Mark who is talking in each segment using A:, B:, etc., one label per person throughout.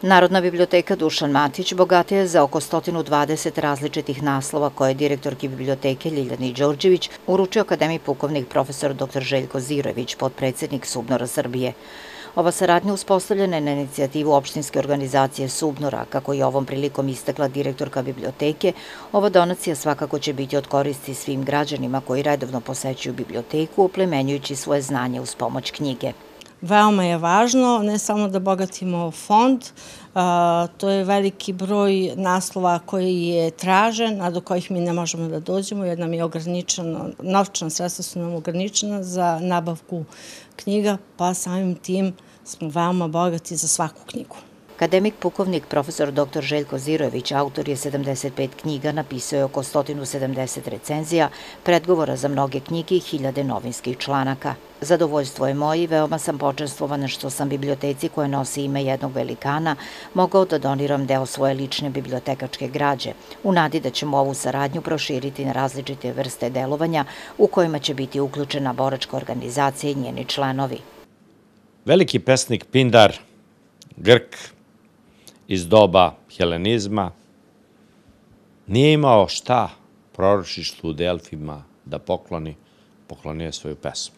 A: Narodna biblioteka Dušan Matić bogatija je za oko 120 različitih naslova koje je direktorki biblioteke Ljiljani Đorđević uručio akademik pukovnik profesor dr. Željko Zirojević, potpredsednik SUBNOR-a Srbije. Ova saradnja uspostavljena je na inicijativu opštinske organizacije SUBNOR-a. Kako je ovom prilikom istakla direktorka biblioteke, ova donacija svakako će biti od koristi svim građanima koji redovno posećuju biblioteku, oplemenjujući svoje znanje uz pomoć knjige.
B: Veoma je važno ne samo da bogatimo fond, to je veliki broj naslova koji je tražen, a do kojih mi ne možemo da dođemo jer nam je ograničeno, novčana sredstva su nam ograničena za nabavku knjiga, pa samim tim smo veoma bogati za svaku knjigu.
A: Akademik pukovnik profesor dr. Željko Zirojević, autor je 75 knjiga, napisao je oko 170 recenzija, predgovora za mnoge knjige i hiljade novinskih članaka. Zadovoljstvo je moje i veoma sam počastvovana što sam biblioteci koja nosi ime jednog velikana mogao da doniram deo svoje lične bibliotekačke građe, u nadi da ćemo ovu saradnju proširiti na različite vrste delovanja u kojima će biti uključena boračka organizacija i njeni članovi.
C: Veliki pesnik Pindar, Grk, iz doba helenizma, nije imao šta proročištvu u Delfima da pokloni, poklonio je svoju pesmu.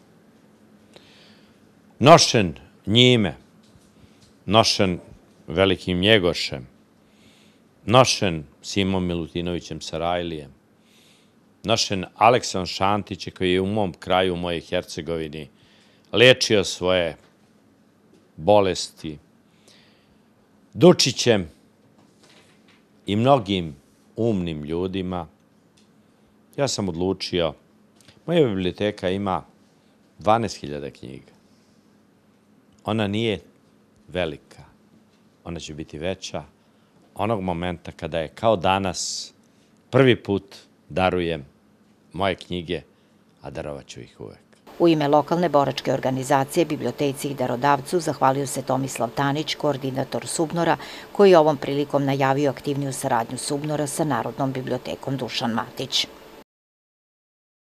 C: Nošen njime, nošen velikim Njegošem, nošen Simom Milutinovićem Sarajlijem, nošen Aleksom Šantićem koji je u mom kraju, u mojoj Hercegovini, lečio svoje bolesti, Dučićem i mnogim umnim ljudima, ja sam odlučio, moja biblioteka ima 12.000 knjiga. Ona nije velika, ona će biti veća onog momenta kada je kao danas prvi put darujem moje knjige, a darovat ću ih uvek.
A: U ime lokalne boračke organizacije, biblioteci i darodavcu zahvalio se Tomislav Tanić, koordinator SUBNOR-a, koji je ovom prilikom najavio aktivniju saradnju SUBNOR-a sa Narodnom bibliotekom Dušan Matić.